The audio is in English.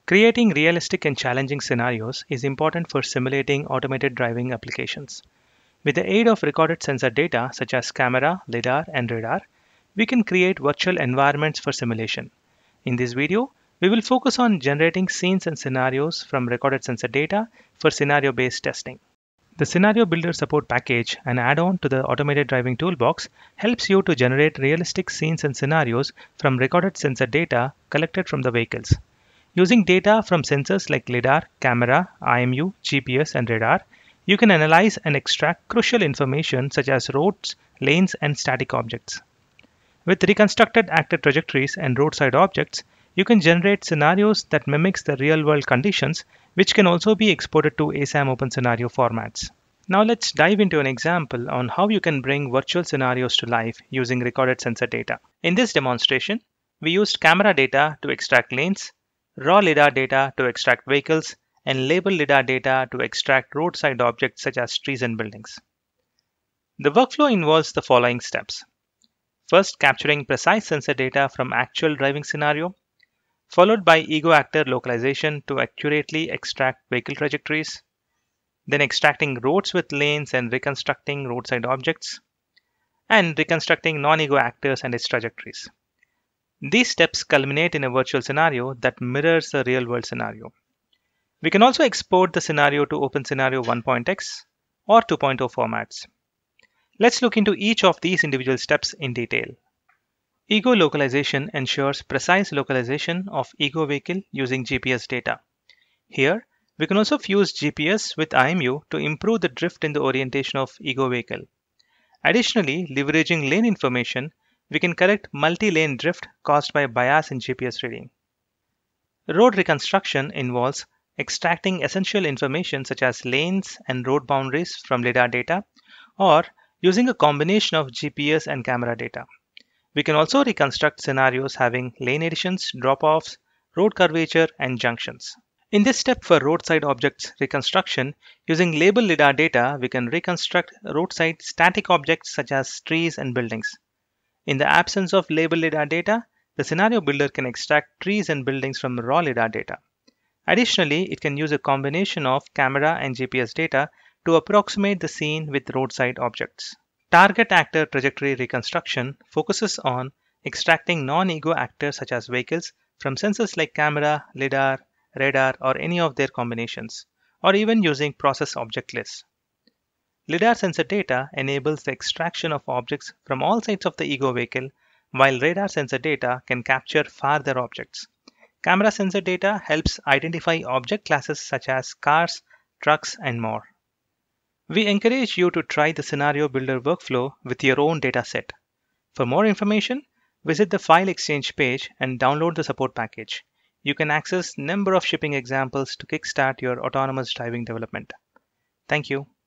Creating realistic and challenging scenarios is important for simulating automated driving applications. With the aid of recorded sensor data such as camera, lidar, and radar, we can create virtual environments for simulation. In this video, we will focus on generating scenes and scenarios from recorded sensor data for scenario-based testing. The Scenario Builder Support package, an add-on to the Automated Driving Toolbox, helps you to generate realistic scenes and scenarios from recorded sensor data collected from the vehicles. Using data from sensors like lidar, camera, IMU, GPS, and radar, you can analyze and extract crucial information such as roads, lanes, and static objects. With reconstructed actor trajectories and roadside objects, you can generate scenarios that mimics the real-world conditions, which can also be exported to ASAM OpenSCENARIO formats. Now let's dive into an example on how you can bring virtual scenarios to life using recorded sensor data. In this demonstration, we used camera data to extract lanes, raw lidar data to extract vehicles, and label lidar data to extract roadside objects such as trees and buildings. The workflow involves the following steps. First, capturing precise sensor data from actual driving scenario, followed by ego actor localization to accurately extract vehicle trajectories, then extracting roads with lanes and reconstructing roadside objects, and reconstructing non-ego actors and its trajectories. These steps culminate in a virtual scenario that mirrors the real-world scenario. We can also export the scenario to OpenSCENARIO 1.x or 2.0 formats. Let's look into each of these individual steps in detail. Ego localization ensures precise localization of ego vehicle using GPS data. Here, we can also fuse GPS with IMU to improve the drift in the orientation of ego vehicle. Additionally, leveraging lane information, we can correct multi-lane drift caused by bias in GPS reading. Road reconstruction involves extracting essential information such as lanes and road boundaries from lidar data, or using a combination of GPS and camera data. We can also reconstruct scenarios having lane additions, drop-offs, road curvature, and junctions. In this step for roadside objects reconstruction, using label lidar data, we can reconstruct roadside static objects such as trees and buildings. In the absence of label lidar data, the scenario builder can extract trees and buildings from raw lidar data. Additionally, it can use a combination of camera and GPS data to approximate the scene with roadside objects. Target actor trajectory reconstruction focuses on extracting non-ego actors such as vehicles from sensors like camera, lidar, radar, or any of their combinations, or even using process object lists. Lidar sensor data enables the extraction of objects from all sides of the ego vehicle, while radar sensor data can capture farther objects. Camera sensor data helps identify object classes such as cars, trucks, and more. We encourage you to try the Scenario Builder workflow with your own data set. For more information, visit the File Exchange page and download the support package. You can access a number of shipping examples to kickstart your autonomous driving development. Thank you.